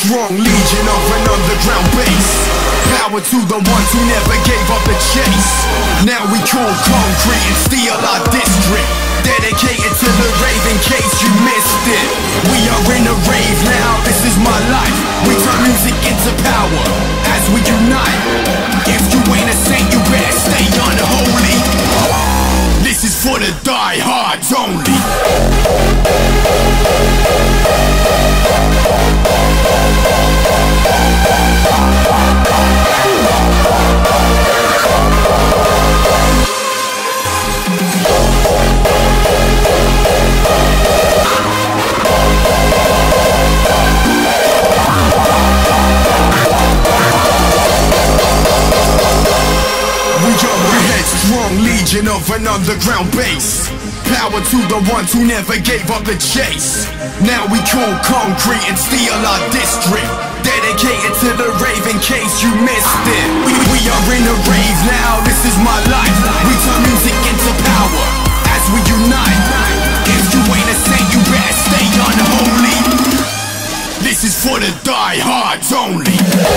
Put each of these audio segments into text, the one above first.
headstrong legion of an underground base. Power to the ones who never gave up the chase. Now we call concrete and steel our district. Dedicated to the rave in case you missed it. We are in a rave now, this is my life. We turn music into power as we unite. If you ain't a saint, you better stay unholy. This is for the diehards only. Headstrong legion of an underground base. Power to the ones who never gave up the chase. Now we call concrete and steel our district. Dedicated to the rave in case you missed it. We are in a rave now, this is my life. We turn music into power as we unite. If you ain't a saint, you better stay unholy. This is for the diehards only.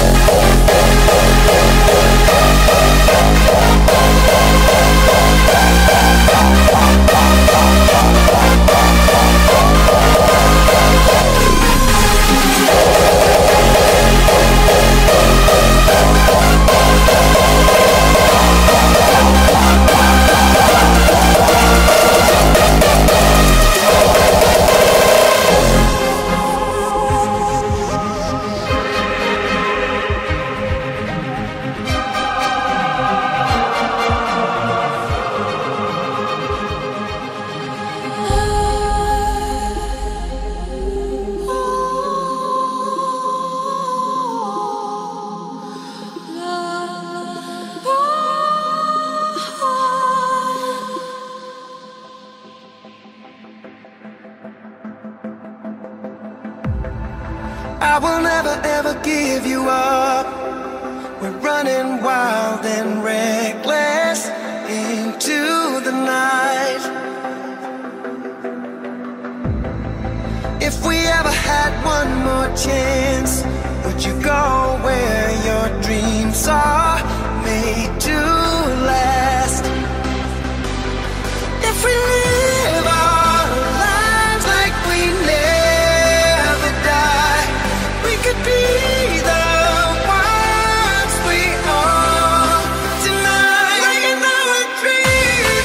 I will never ever give you up. We're running wild and reckless into the night. If we ever had one more chance, would you go where your dreams are made to last? If we live our lives like we never die, we could be the ones we are tonight. Making our dreams.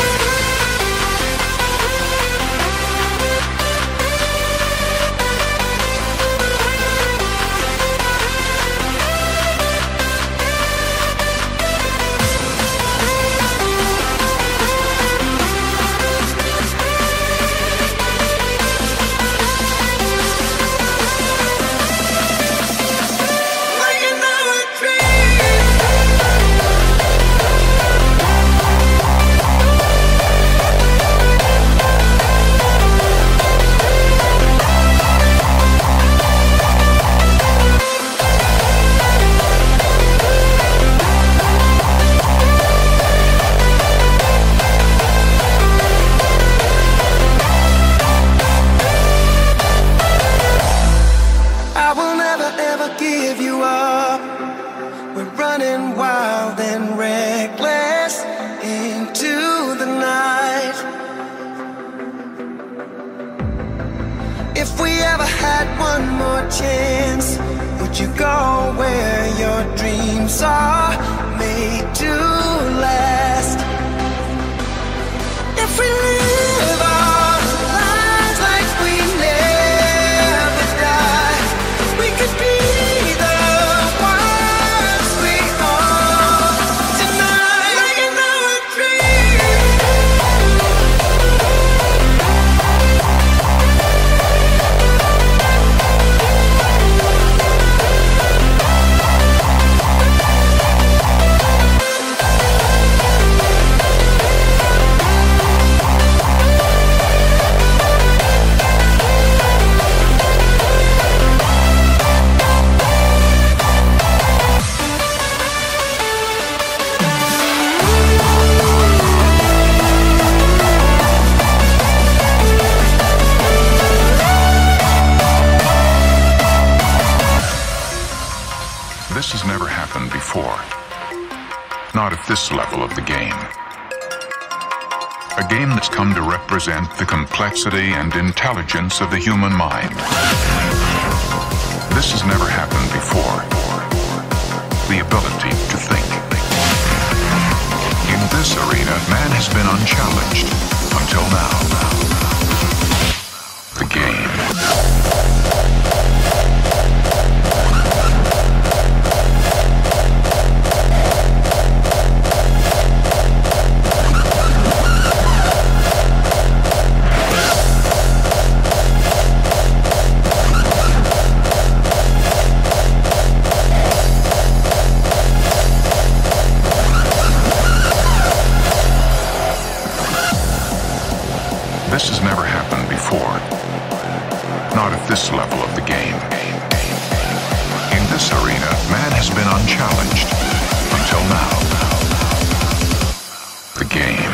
Give you up. We're running wild and reckless into the night. If we ever had one more chance, would you go where your dreams are made to last? If we live our lives like we never die, we could be before. Not at this level of the game. A game that's come to represent the complexity and intelligence of the human mind. This has never happened before. The ability to think. In this arena, man has been unchallenged until now. The game. This has never happened before. Not at this level of the game. In this arena, man has been unchallenged until now. The game.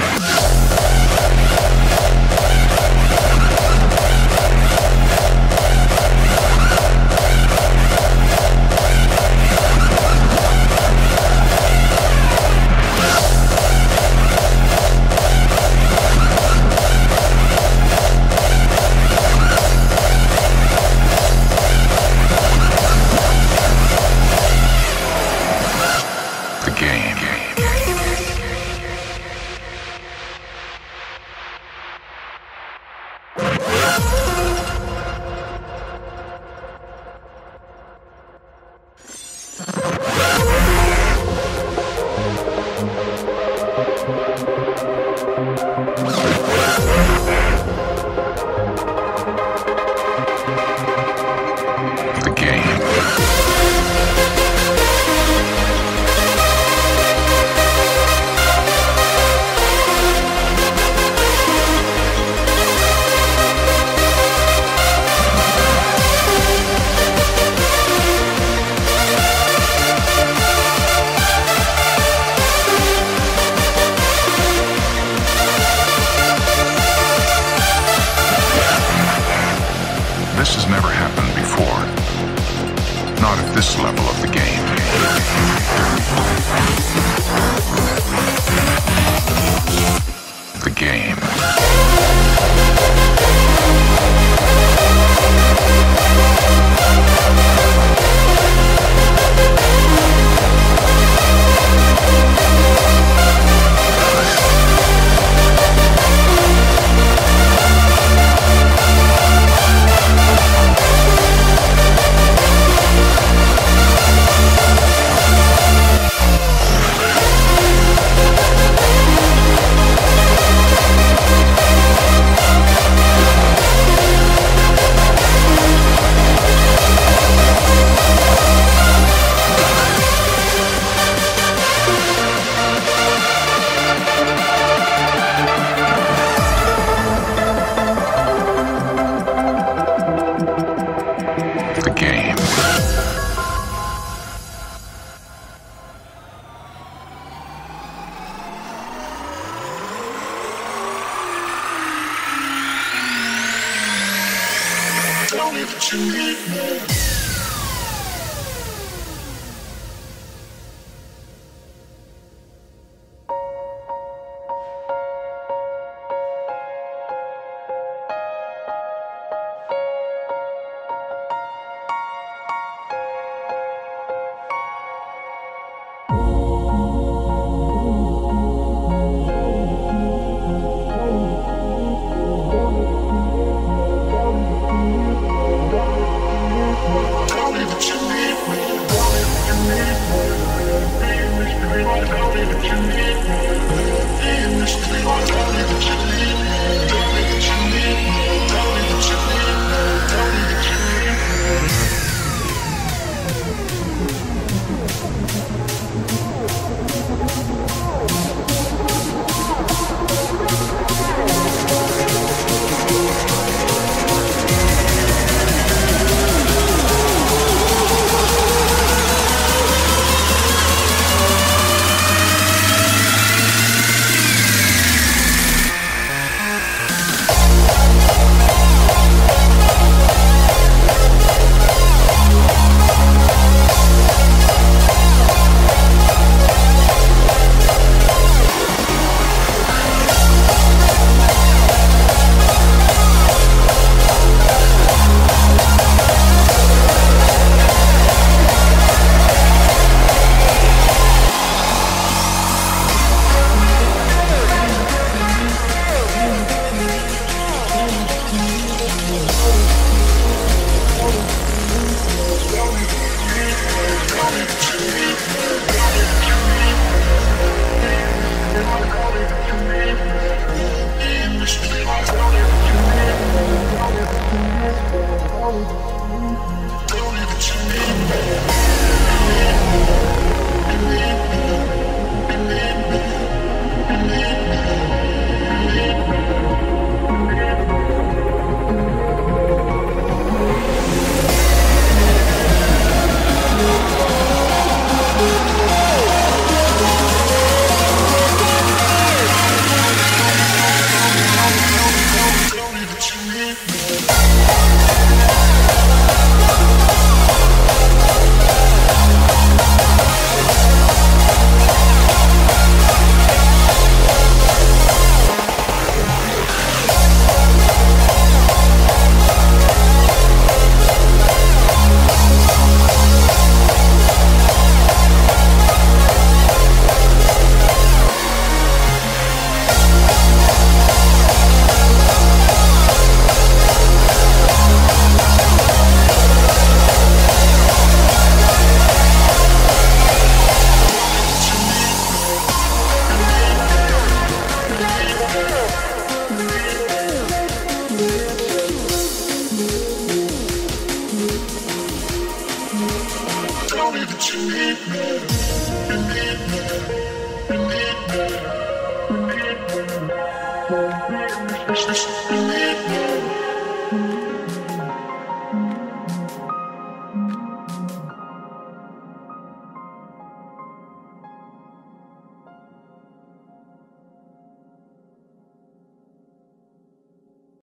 This has never happened before. Not at this level of the game. The game. Tell me that you need me. Tell me that you need me.